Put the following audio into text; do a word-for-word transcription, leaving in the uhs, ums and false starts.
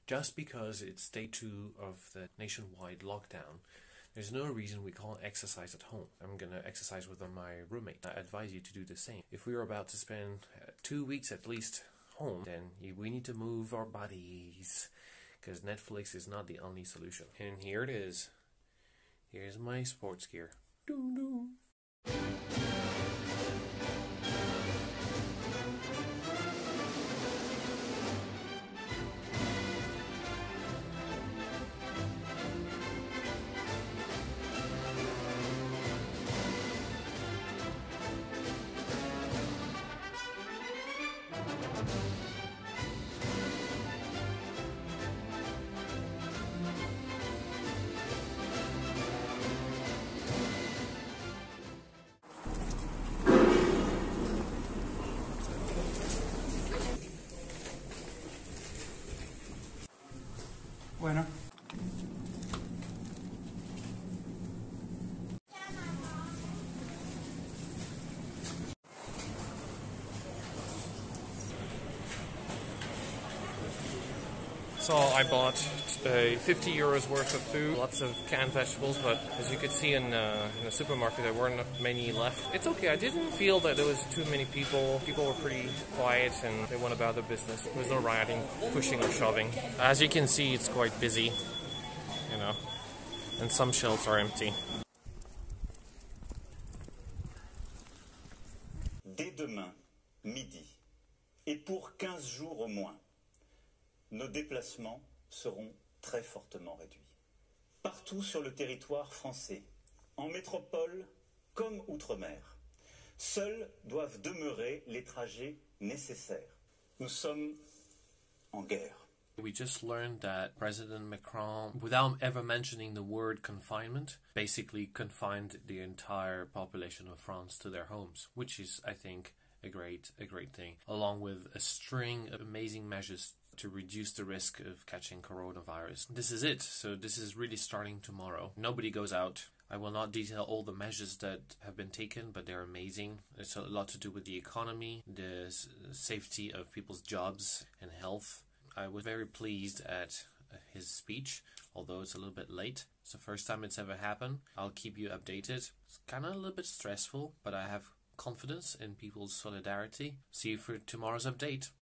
Just because it's day two of the nationwide lockdown, there's no reason we can't exercise at home. I'm going to exercise with my roommate. I advise you to do the same. If we are about to spend two weeks at least home, then we need to move our bodies, because Netflix is not the only solution. And here it is. Here's my sports gear. Doo-doo. Bueno. So I bought uh, fifty euros worth of food, lots of canned vegetables, but as you could see in, uh, in the supermarket there weren't many left. It's okay, I didn't feel that there was too many people. People were pretty quiet and they went about their business. There was no rioting, pushing or shoving. As you can see, it's quite busy, you know, and some shelves are empty. Dès demain, midi, et pour quinze jours au moins, nos déplacements seront très fortement réduits. Partout sur le territoire français, en métropole comme outre-mer, seuls doivent demeurer les trajets nécessaires. Nous sommes en guerre. We just learned that President Macron, without ever mentioning the word confinement, basically confined the entire population of France to their homes, which is, I think, a great, a great thing, along with a string of amazing measures to reduce the risk of catching coronavirus. This is it. So this is really starting tomorrow. Nobody goes out. I will not detail all the measures that have been taken, but they're amazing. It's a lot to do with the economy, the safety of people's jobs and health. I was very pleased at his speech, although it's a little bit late. It's the first time it's ever happened. I'll keep you updated. It's kind of a little bit stressful, but I have confidence in people's solidarity. See you for tomorrow's update.